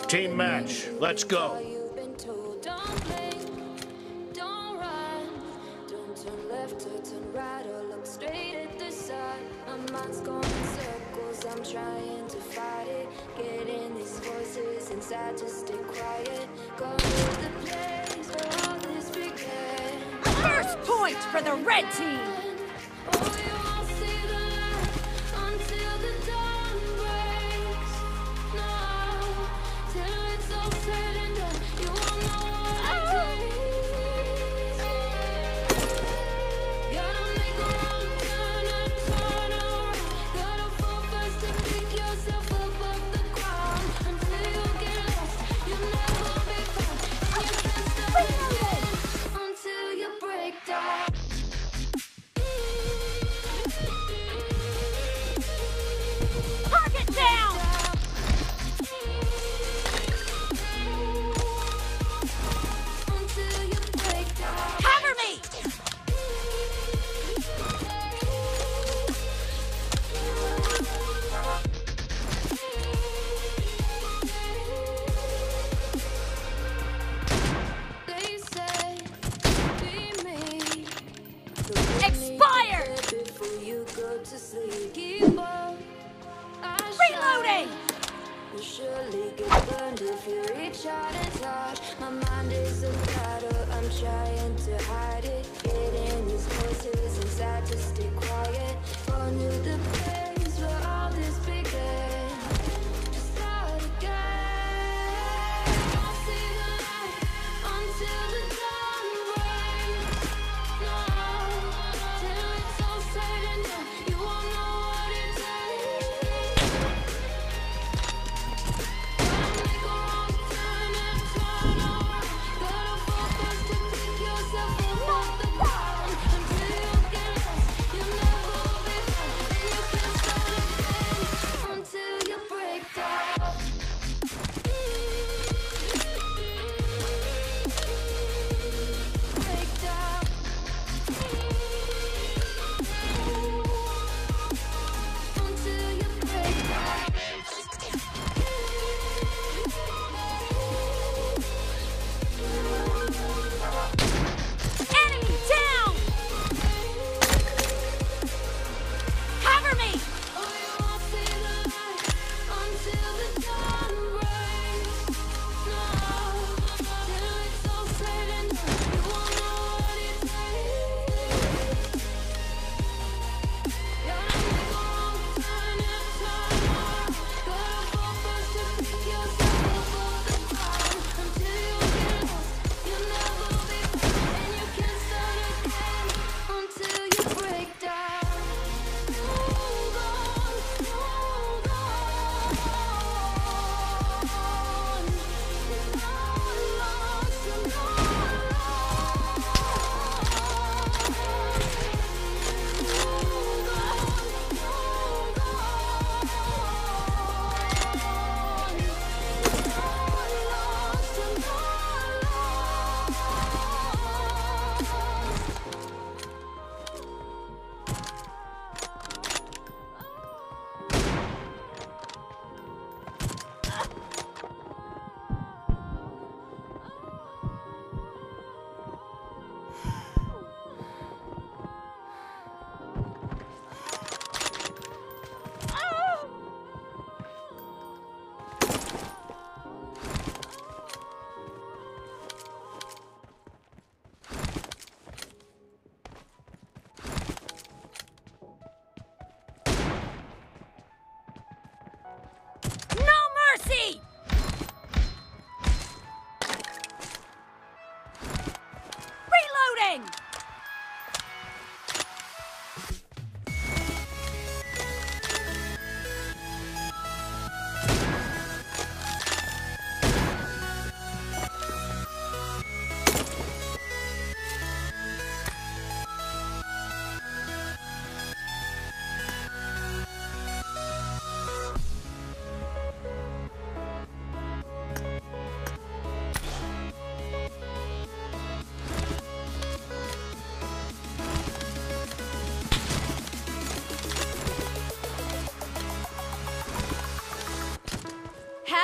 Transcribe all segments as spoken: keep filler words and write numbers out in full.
Team match, let's go. I'm trying to fight it, getting these voices inside to stay quiet. Go to the place where all this began. First point for the red team. Oh, you won't see the light until the dawn breaks. No, till it's all said and done, you won't know what it takes. Gotta make a wrong turn and turn around. Gotta fall fast to pick yourself up off the ground. Until you get lost, you'll never be found. You can't stop again until you break down. Target down! Until you break down. Cover me! They say, be me. Expired! Before you go to sleep, keep up. Reloading! You surely get burned if you reach out and touch. My mind is a battle, I'm trying to hide it. Getting these voices inside to stay quiet. Going to the place where all this began. To start again. Don't see the light until the dawn breaks. No, till it's all said and done, you won't know what it takes. Gotta make a wrong turn and turn around. Gotta fall fast to pick yourself up off the ground. Until you get lost, you'll never be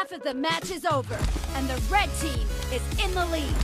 Half of the match is over, and the red team is in the lead.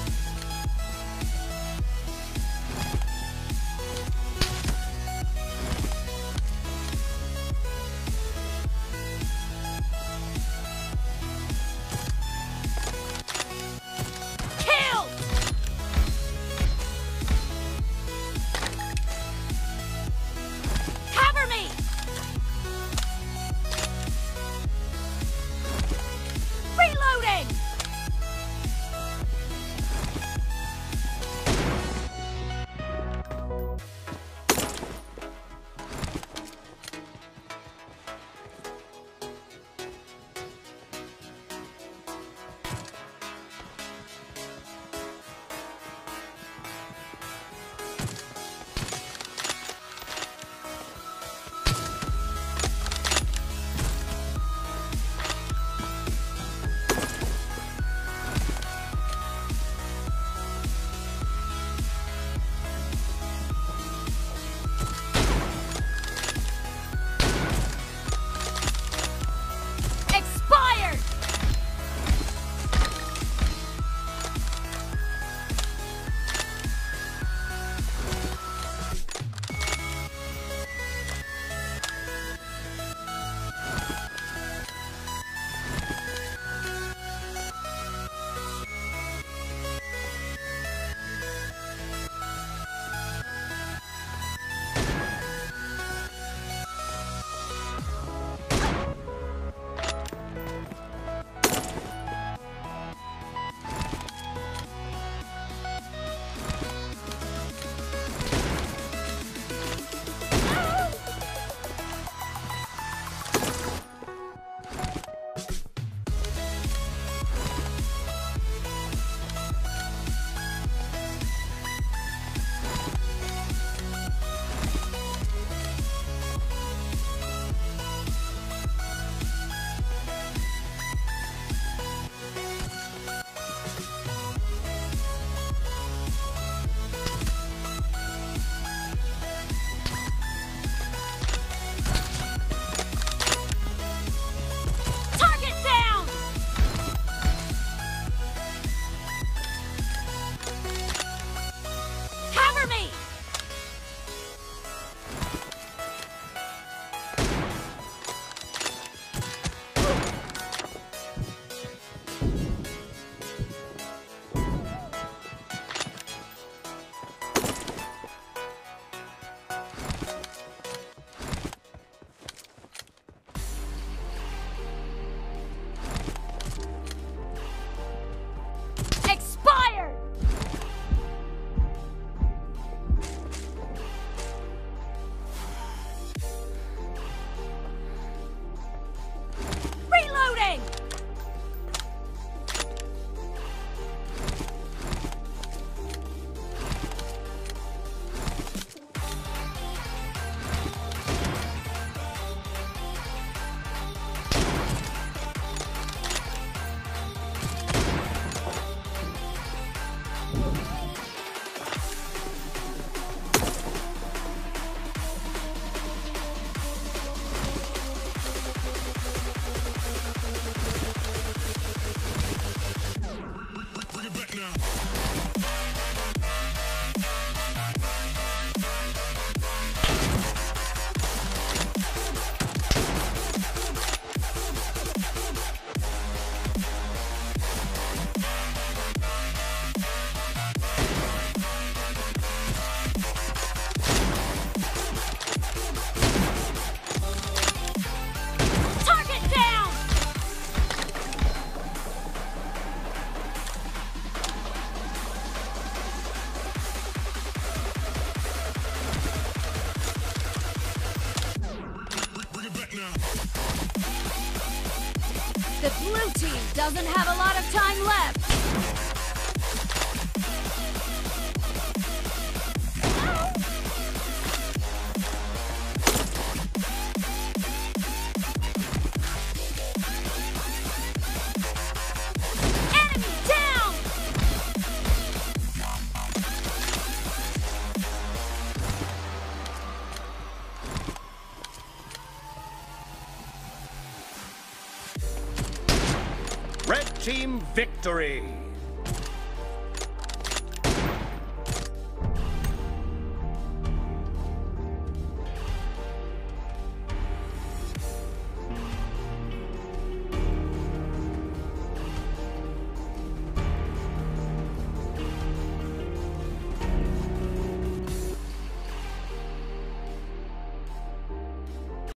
The blue team doesn't have a lot of time left. Enemy down! Red team victory!